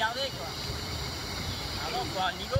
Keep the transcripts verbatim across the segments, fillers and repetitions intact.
regarder quoi. Ah non, faut avoir le niveau.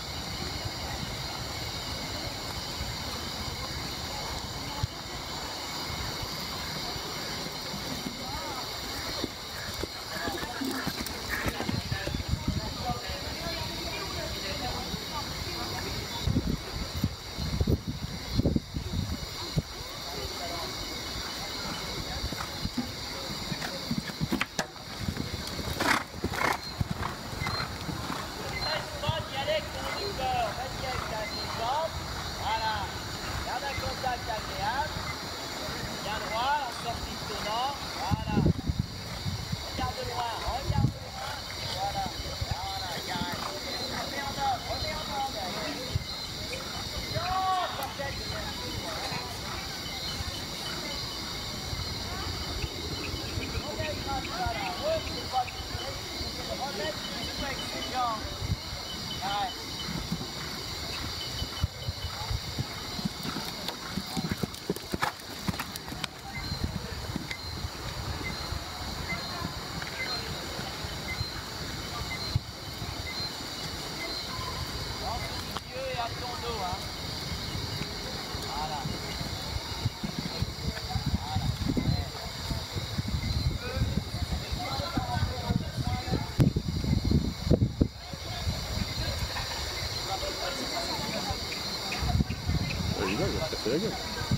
Il va, il va se casser la gueule.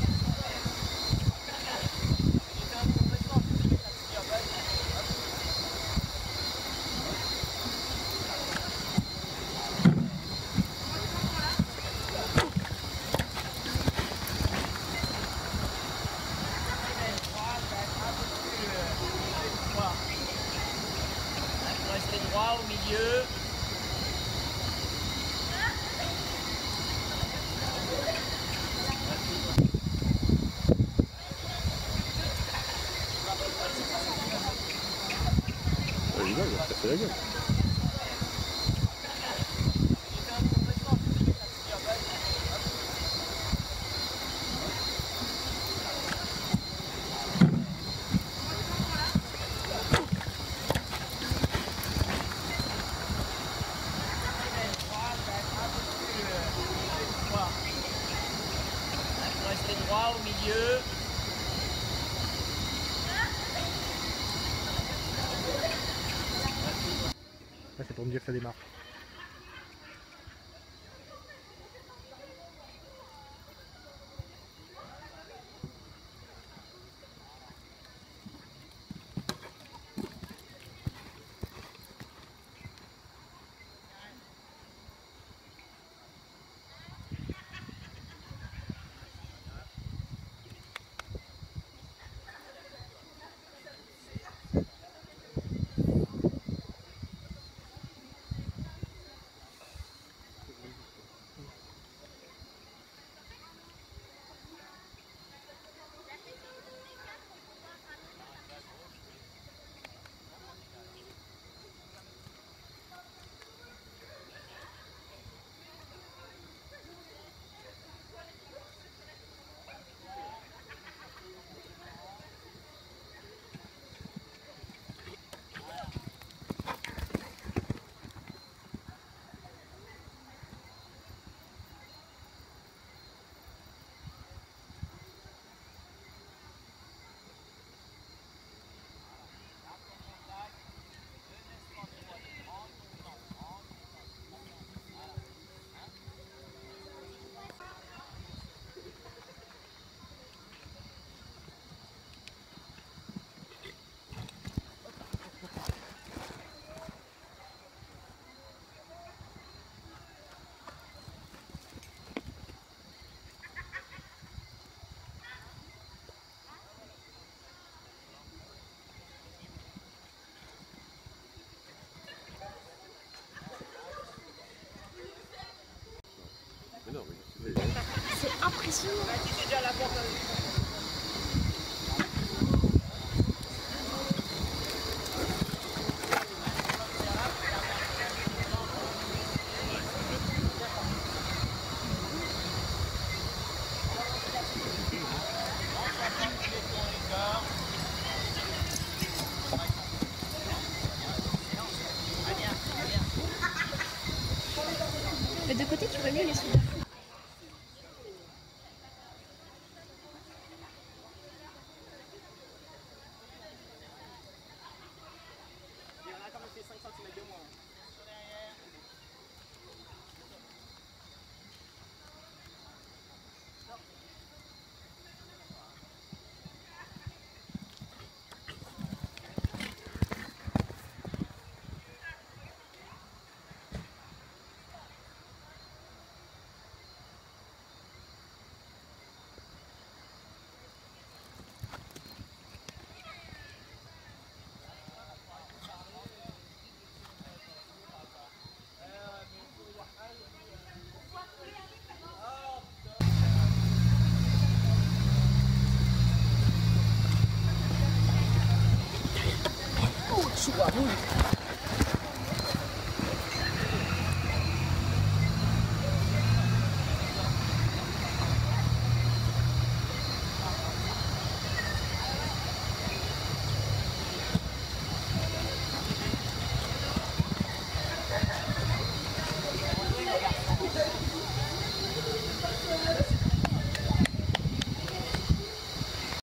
Il faut rester droit au milieu. Il va, il va se casser la gueule. Il faut rester droit au milieu. Là, c'est pour me dire que ça démarre. C'est impressionnant. C'est déjà la porte. de côté, tu vois mieux les soudures. Il y en a quand même fait cinq centimètres de moins. Oh, tu vois, oui.